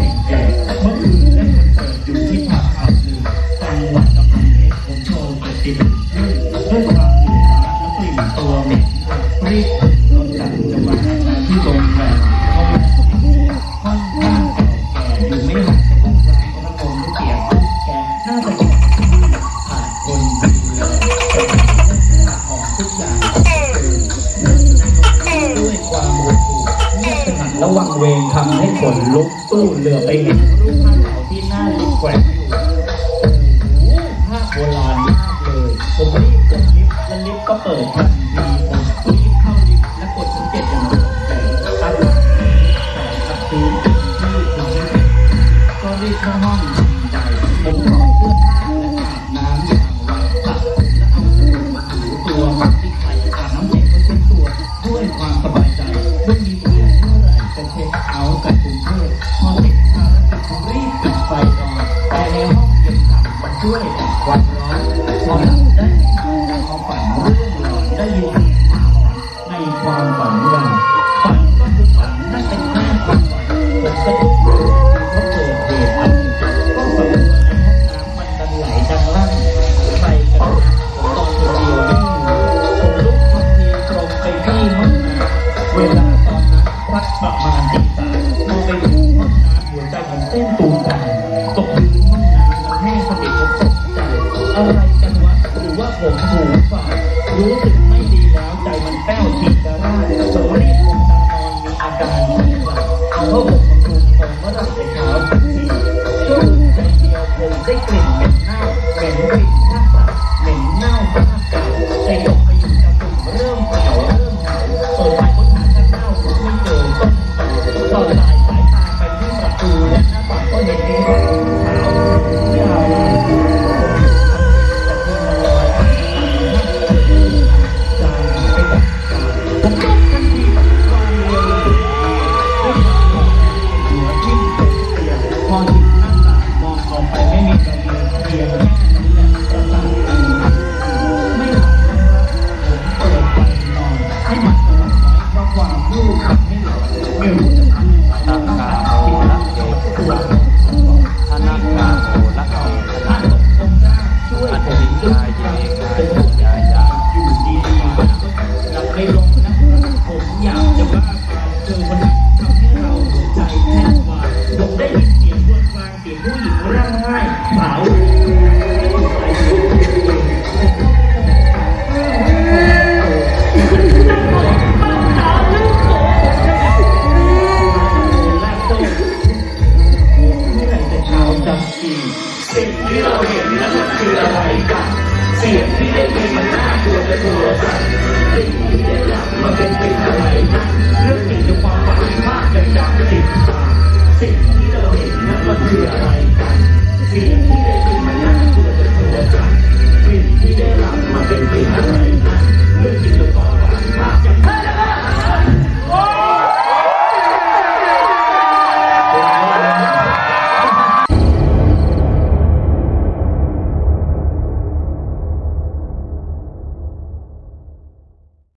งแก่เมื่อคืนเล่นคอนเสิร์ตอยู่ที่ผับผับหนึ่งจังหวัดกำแพงเพชรผมโชว์71ด้วยความเหนื่อยล้าและกลิ่นตัวเหม็นรีบรถจักรจะมาที่โรงแรมเขาเป็นค่อนข้างเก่าแก่อยู่ไม่ห่างจากโรงแรมก็ตะโกนเสียงแกน่าจะขาดคนดูแลแต่ของทุกอย่างด้วยความโมโหเงียบสงัดระวังเวงทำให้ขนลุกตู้เหลือไปเห็นรูปภาพเก่าที่หน้าลิฟต์แขวนอยู่ภาพโบราณมากเลยผมรีบกดลิฟต์และลิฟต์ก็เปิดทันทีผมรีบเข้าลิฟต์และกดชั้น7อย่างตกใจครับกับพื้นที่ผมก็รีบเข้าห้องทันใจผมถอดเสื้อผ้าและอาบน้ำอย่างไวสระผมและเอาสบู่มาถูตัวปัดที่ไข่อาบน้ำเสร็จก็เช็ดตัวด้วยความสบายใจไม่มีเพื่อนเท่าไหร่จะเช็คเอาท์กับกรุงเทพพอเสร็จภารกิจผมรีบปิดไฟนอนแต่ในห้องเย็นฉ่ำมันช่วยดับความร้อนพอหลับได้เอาฝันเรื่องหลอนได้ยินเสียงหมาหอนในความฝันว่าฝันก็คือฝันนั่นเป็นแค่ความฝันผมสะดุ้งเพราะเกิดเหตุอันหนึ่งก็ฝันว่าในห้องน้ำมันดันไหลดังลั่นใครกันนะผมนอนคนเดียวไม่อยู่ผมลุกทันทีตรงไปที่ห้องน้ำเวลาตอนนั้นสักประมาณตี 3มองไปดูห้องน้ำหัวใจผมเต้นตูมตามตกพื้นห้องน้ำแล้วแม่สนิทผมตกใจอะไรกันวะหรือว่าผมหูฝาดรู้สึกไม่ดีแล้วใจมันแป้วฉีกกระร่างผมรีบลืมตานอนมีอาการนอนหลับเพราะผมคลุมผมเมื่อไหร่แต่เช้าทันทีช่วงใจเดียวผมได้กลิ่นเหม็นเน่าเหม็นกลิ่นหน้าสัตว์เหม็นเน่าผ้าเก่าใจตกไปอยู่กระตุ่มเริ่มเก่าเริ่มหนาวเปิดไปค้นหาข้างเน่าผมไม่เจอต้นต่อสายตาไปที่ประตูและหน้าต่างก็เห็นมีรถขาวยาวพอถึงหน้าต่างมองออกไปไม่มีกระเบียงเพียงแค่นั้นแหละประสาทไม่หลับนะครับผมเปิดไฟนอนให้มันสว่างน้อยเพราะความรู้ทำให้หลับไม่รู้จะทำยังไงหน้าต่างที่รักเด็กตัวถ้านั่งกลางโอรักเด็กถ้าตกตรงหน้าช่วยผมด้วยเป็นผู้ใหญ่อยู่ดีๆมันก็หลับไม่ลงนะครับผมอยากจะบ้าเจอคนนั้นทำให้เราหัวใจแทบวายผมได้ยินเสียงวนวางเสียงผู้หญิงร่ำไห้เผาสิ่งที่เราเห็นนั้นมันคืออะไรกันเสียงที่ได้ยินมันน่ากลัวจะตัวสั่นสิ่งที่ได้หลับมันเป็นอะไรกันเรื่องสิ่งที่ความฝันมากจนจำติดตาสิ่งที่เราเห็นนั้นมันคืออะไรกันเสียงที่ได้ยิน